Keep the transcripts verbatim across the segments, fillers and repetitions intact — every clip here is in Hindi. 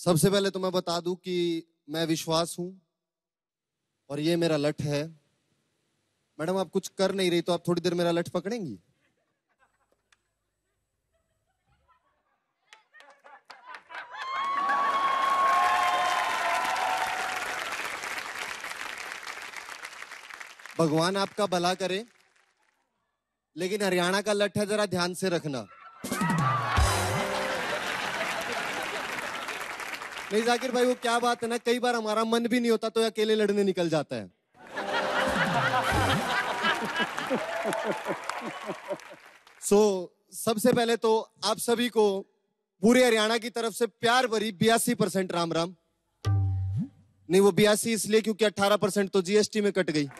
सबसे पहले तो मैं बता दूं कि मैं विश्वास हूं और ये मेरा लठ है। मैडम आप कुछ कर नहीं रही तो आप थोड़ी देर मेरा लठ पकड़ेंगी? भगवान आपका भला करे, लेकिन हरियाणा का लठ है, जरा ध्यान से रखना। नहीं जाकिर भाई, वो क्या बात है ना, कई बार हमारा मन भी नहीं होता तो अकेले लड़ने निकल जाता है। सो so, सबसे पहले तो आप सभी को पूरे हरियाणा की तरफ से प्यार भरी बयासी परसेंट राम राम। नहीं, वो बयासी इसलिए क्योंकि अठारह परसेंट तो जीएसटी में कट गई।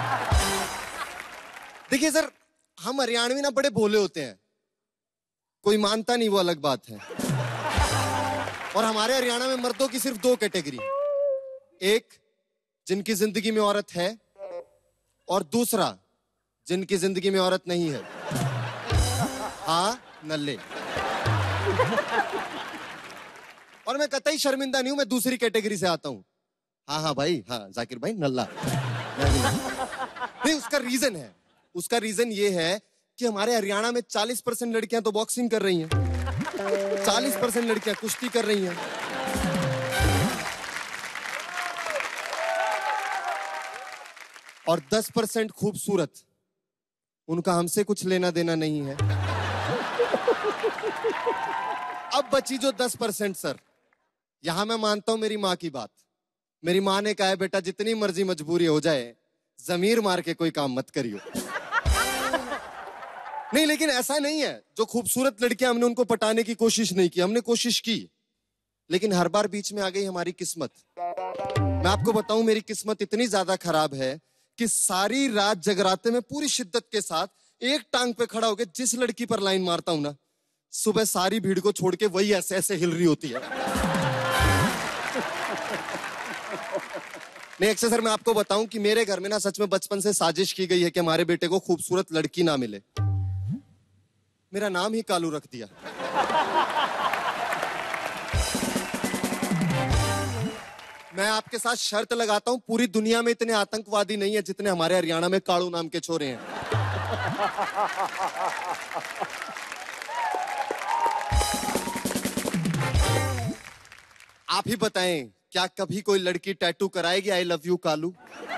देखिए सर, हम हरियाणवी ना बड़े भोले होते हैं, कोई मानता नहीं वो अलग बात है। और हमारे हरियाणा में मर्दों की सिर्फ दो कैटेगरी, एक जिनकी जिंदगी में औरत है और दूसरा जिनकी जिंदगी में औरत नहीं है। हाँ, नल्ले। और मैं कतई शर्मिंदा नहीं हूं, मैं दूसरी कैटेगरी से आता हूं। हाँ हाँ भाई, हाँ जाकिर भाई नल्ला नहीं। उसका रीजन है, उसका रीजन ये है कि हमारे हरियाणा में चालीस परसेंट लड़कियां तो बॉक्सिंग कर रही हैं, चालीस परसेंट लड़कियां कुश्ती कर रही हैं, और दस परसेंट खूबसूरत, उनका हमसे कुछ लेना देना नहीं है। अब बची जो दस परसेंट सर, यहां मैं मानता हूं मेरी मां की बात। मेरी मां ने कहा है बेटा जितनी मर्जी मजबूरी हो जाए, जमीर मार के कोई काम मत करियो। नहीं, लेकिन ऐसा नहीं है, जो खूबसूरत लड़कियां हमने उनको पटाने की कोशिश नहीं की, हमने कोशिश की, लेकिन हर बार बीच में आ गई हमारी किस्मत। मैं आपको बताऊं, मेरी किस्मत इतनी ज्यादा खराब है कि सारी रात जगराते में पूरी शिद्दत के साथ एक टांग पे खड़ा होकर जिस लड़की पर लाइन मारता हूं ना, सुबह सारी भीड़ को छोड़ के वही ऐसे ऐसे हिल रही होती है। नहीं अक्षय सर, मैं आपको बताऊं कि मेरे घर में ना सच में बचपन से साजिश की गई है कि हमारे बेटे को खूबसूरत लड़की ना मिले। मेरा नाम ही कालू रख दिया। मैं आपके साथ शर्त लगाता हूं, पूरी दुनिया में इतने आतंकवादी नहीं है जितने हमारे हरियाणा में कालू नाम के छोरे हैं। आप ही बताएं, क्या कभी कोई लड़की टैटू कराएगी I love you Kalu?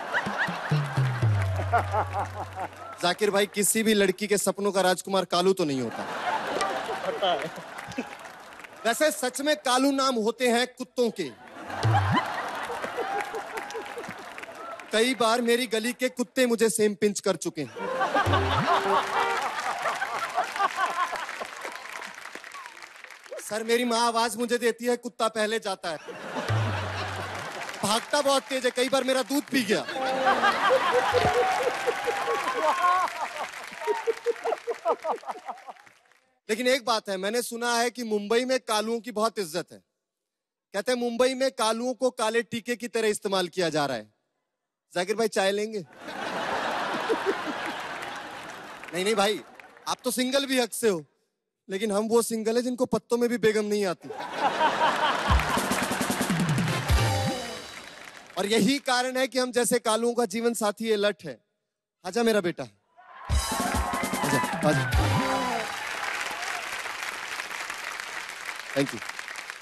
Zakir भाई, किसी भी लड़की के सपनों का राजकुमार कालू तो नहीं होता। पता है। वैसे सच में कालू नाम होते हैं कुत्तों के। कई बार मेरी गली के कुत्ते मुझे सेम पिंच कर चुके हैं। सर, मेरी माँ आवाज मुझे देती है, कुत्ता पहले जाता है। भागता बहुत तेज है, कई बार मेरा दूध पी गया। लेकिन एक बात है, मैंने सुना है कि मुंबई में कालुओं की बहुत इज्जत है। कहते हैं मुंबई में कालुओं को काले टीके की तरह इस्तेमाल किया जा रहा है। जाकिर भाई चाय लेंगे? नहीं नहीं भाई, आप तो सिंगल भी हक से हो, लेकिन हम वो सिंगल है जिनको पत्तों में भी बेगम नहीं आती। और यही कारण है कि हम जैसे कालुओं का जीवन साथी ये लठ है। आजा मेरा बेटा, आजा, आजा। Thank you.